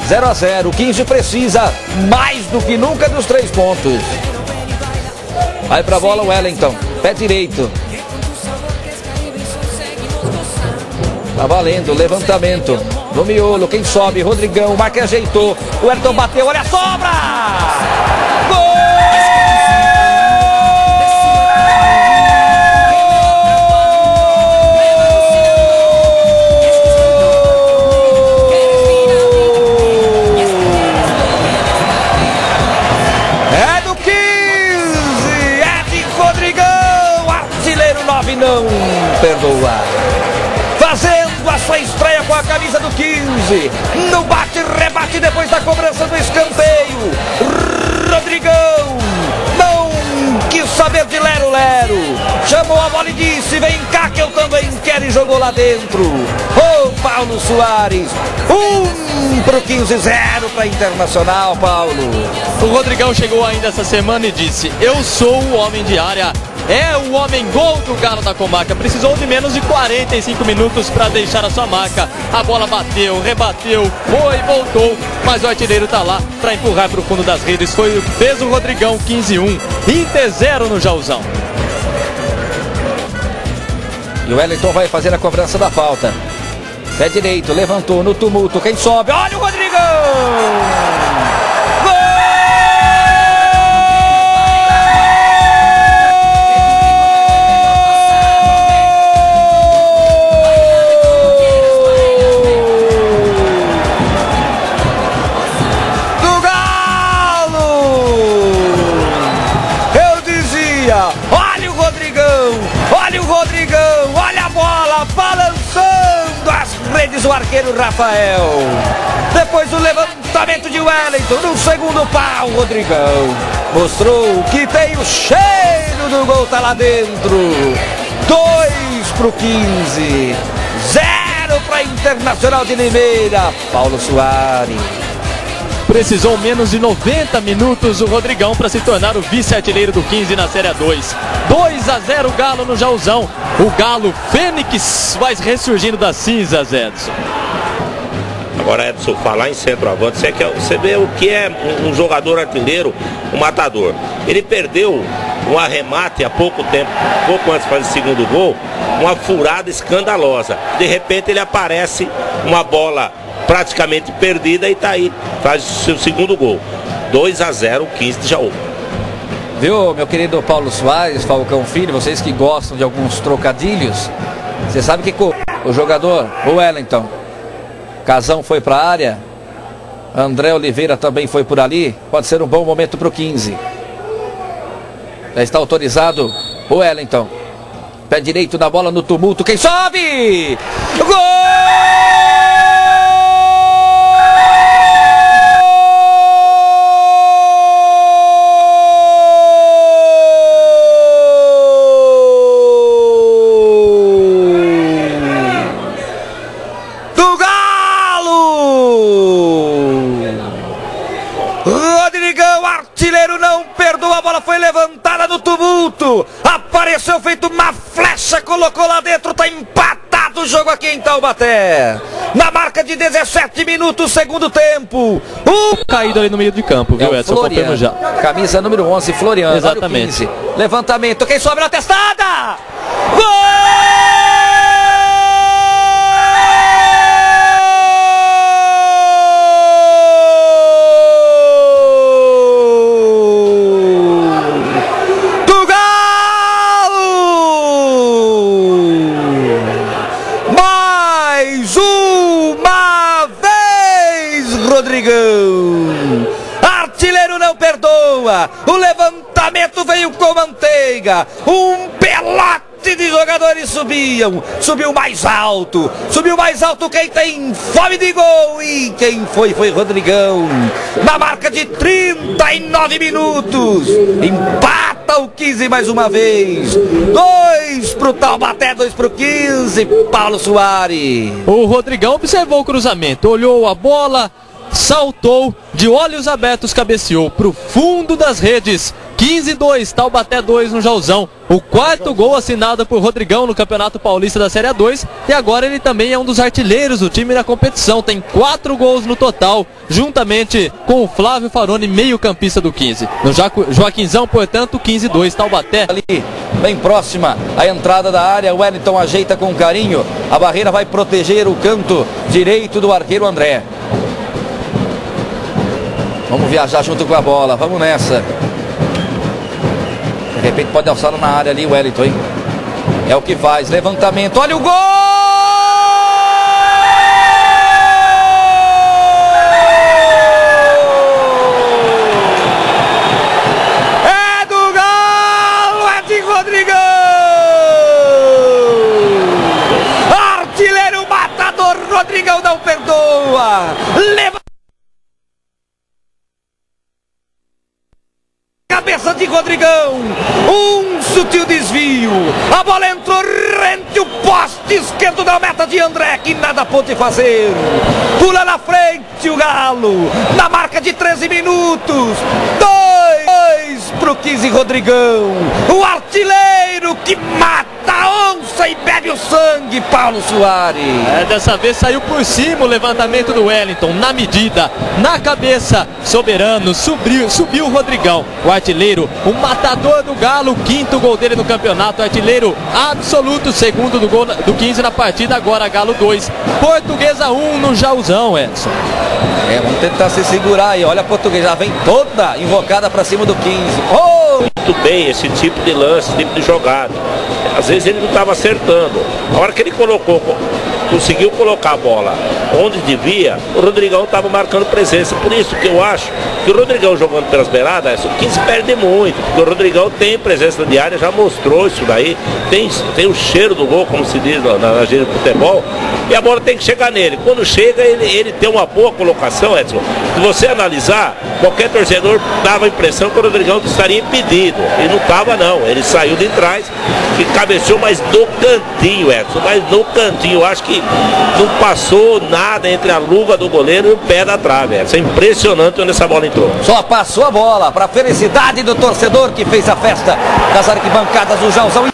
0 a 0. O 15 precisa mais do que nunca dos 3 pontos. Vai pra bola o Wellington, pé direito. Tá valendo, levantamento no miolo, quem sobe? Rodrigão, Marca ajeitou, o Ayrton bateu, olha a sobra! Gol! É do 15, é de Rodrigão, artilheiro 9 não perdoa. Fazendo a sua estreia com a camisa do 15. No bate-rebate depois da cobrança do escanteio. Rodrigão não quis saber de lero-lero. Chamou a bola e disse, vem cá que eu também quero, e jogou lá dentro. Ô, Paulo Soares. 1 pro 15, 0 para Internacional, Paulo. O Rodrigão chegou ainda essa semana e disse, eu sou o homem de área. É o homem gol do Galo da Comarca. Precisou de menos de 45 minutos para deixar a sua marca. A bola bateu, rebateu, foi, voltou. Mas o artilheiro tá lá para empurrar para o fundo das redes. Foi o que fez o Rodrigão, 15-1. Inter 0 no Jauzão. E o Wellington vai fazer a cobrança da falta. Pé direito, levantou no tumulto. Quem sobe? Olha o Rodrigão! Olha o Rodrigão, olha o Rodrigão, olha a bola balançando as redes, o arqueiro Rafael. Depois do levantamento de Wellington, no segundo pau, o Rodrigão mostrou que tem o cheiro do gol, tá lá dentro. 2 pro 15, 0 para Internacional de Limeira, Paulo Soares. Precisou menos de 90 minutos o Rodrigão para se tornar o vice-artilheiro do 15 na Série A2. 2 a 0 Galo no Jauzão. O Galo Fênix vai ressurgindo das cinzas, Edson. Agora, Edson, falar em centroavante, você vê o que é um jogador artilheiro, um matador. Ele perdeu um arremate há pouco tempo, pouco antes de fazer o segundo gol, uma furada escandalosa. De repente ele aparece, uma bola praticamente perdida, e tá aí, faz o seu segundo gol. 2 a 0, 15 de Jaú. Viu, meu querido Paulo Soares, Falcão Filho, vocês que gostam de alguns trocadilhos, você sabe que o jogador, o Wellington, Casão foi para a área, André Oliveira também foi por ali, pode ser um bom momento para o 15. Já está autorizado o Wellington. Pé direito na bola no tumulto, quem sobe? Gol! Rodrigão, artilheiro, não perdoa, a bola foi levantada no tumulto, apareceu feito uma flecha, colocou lá dentro, tá empatado o jogo aqui em Taubaté, na marca de 17 minutos, segundo tempo. Caído ali no meio de campo, viu, Edson? Floriano, já. Camisa número 11, Floriano. Exatamente. Levantamento, quem sobe na testada? Gol! Rodrigão, artilheiro, não perdoa, o levantamento veio com manteiga, um pelote de jogadores subiu mais alto quem tem fome de gol, e quem foi Rodrigão, na marca de 39 minutos, empata o 15 mais uma vez, 2 pro Taubaté, 2 pro 15, Paulo Soares. O Rodrigão observou o cruzamento, olhou a bola, saltou, de olhos abertos cabeceou para o fundo das redes. 15-2, Taubaté 2 no Jauzão. O quarto gol assinado por Rodrigão no Campeonato Paulista da Série A2. E agora ele também é um dos artilheiros do time na competição. Tem 4 gols no total, juntamente com o Flávio Faroni, meio campista do 15. No Joaquinzão, portanto, 15-2, Taubaté. Ali, bem próxima à entrada da área, o Wellington ajeita com carinho. A barreira vai proteger o canto direito do arqueiro André. Vamos viajar junto com a bola, vamos nessa. De repente pode alçar na área ali o Wellington, hein? É o que faz, levantamento, olha o gol! É do Galo, é de Rodrigão! Artilheiro matador, Rodrigão não perdoa! Leva cabeça de Rodrigão, um sutil desvio, a bola entrou rente o poste esquerdo da meta de André, que nada pôde fazer. Pula na frente o Galo, na marca de 13 minutos, 2 pro 15 Rodrigão, o artilheiro que mata a onça e bebe o sangue, Paulo Soares. Dessa vez saiu por cima o levantamento do Wellington, na medida, na cabeça, soberano, subiu o Rodrigão, o artilheiro, o matador do Galo, quinto gol dele no campeonato, artilheiro absoluto, segundo do gol do 15 na partida, agora Galo 2, Portuguesa 1 no Jauzão, Edson. Vamos tentar se segurar aí, olha a Portuguesa, já vem toda invocada pra cima do 15. Muito bem esse tipo de lance, esse tipo de jogada. Às vezes ele não estava acertando. A hora que ele conseguiu colocar a bola onde devia, o Rodrigão estava marcando presença. Por isso que eu acho que o Rodrigão jogando pelas beiradas, o 15 perde muito, porque o Rodrigão tem presença de área, já mostrou isso daí, tem o cheiro do gol, como se diz na gíria do futebol, e a bola tem que chegar nele. Quando chega, ele tem uma boa colocação, Edson. Se você analisar, qualquer torcedor dava a impressão que o Rodrigão estaria impedido, e não estava não, ele saiu de trás e cabeceou, mas no cantinho, Edson, mas no cantinho. Eu acho que não passou nada entre a luva do goleiro e o pé da trave, Edson. É impressionante onde essa bola entrou. Só passou a bola para a felicidade do torcedor que fez a festa das arquibancadas do Jauzão.